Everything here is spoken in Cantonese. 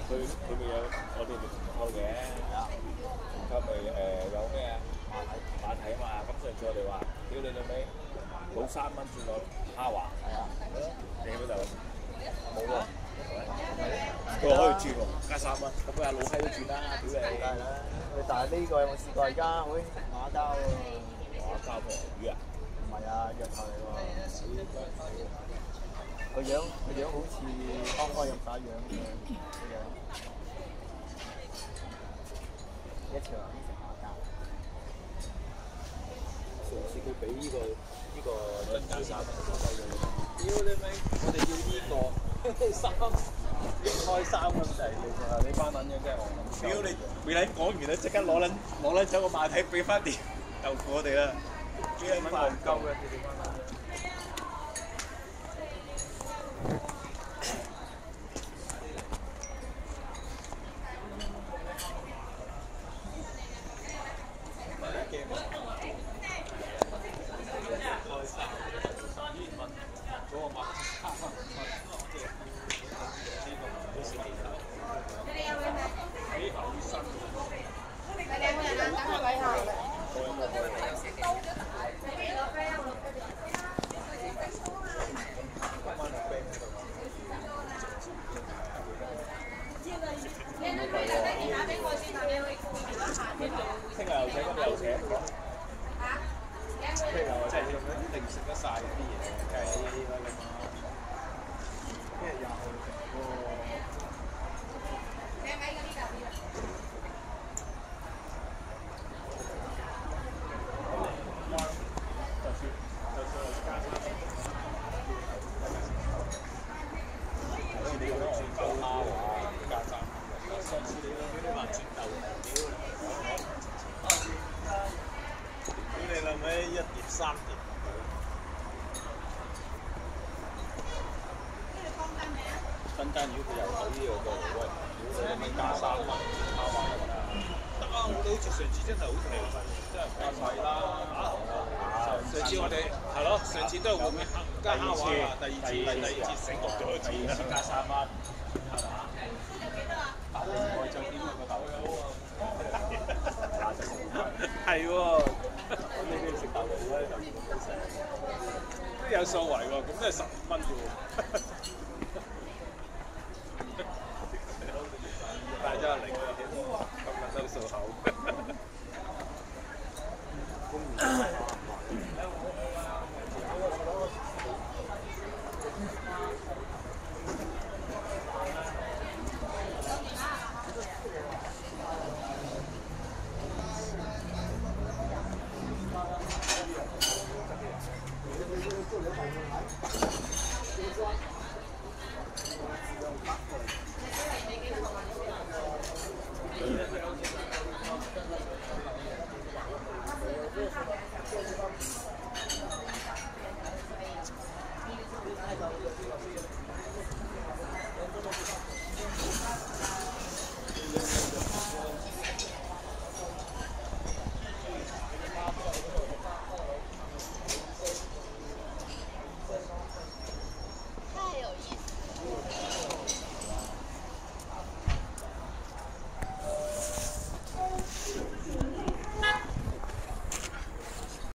佢咪有我哋咪重構嘅，重構咪有咩啊馬蹄啊嘛，咁上次我哋話屌你老味，冇3蚊轉個蝦華，係啊，你喺邊度？冇喎，佢話可以轉喎，加3蚊，咁佢阿老閪都轉啦，屌你！梗係啦， 但係呢個有冇試過？而家好興食馬膠喎。 馬膠咩魚啊？ 唔係啊，藥頭嚟喎。個樣好似剛開入打樣嘅個樣。一條人食馬膠。 上次佢俾呢個增加3蚊， 屌你咪，我哋要呢個開3蚊仔，你班撚樣真係戇鳩。 屌你未撚講完咧，即刻攞走個馬蹄俾翻碟豆腐我哋啦，幾撚戇鳩嘅你哋班撚樣。聽日又請，今日又請，即係一定食得晒嗰啲嘢，雞啦咁啊，一日又食喎。一碟3碟。分單如果佢又好呢個個喂，屌你咪加3蚊，加埋得啦。得啊！我哋好似上次真係好平，真係加晒啦。上次我哋係咯，上次都係會加蝦滑啊，第二次醒目咗一次，第2次加3蚊，係嘛？打另外就點啊個豆腐係喎。你哋食豆腐咧，就都有數圍喎，咁都係15蚊啫喎。大咗嚟喎，咁撚都數口。